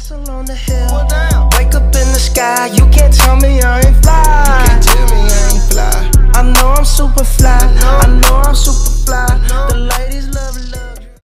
castle on the hill. Wake up in the sky, you can't tell me I ain't fly.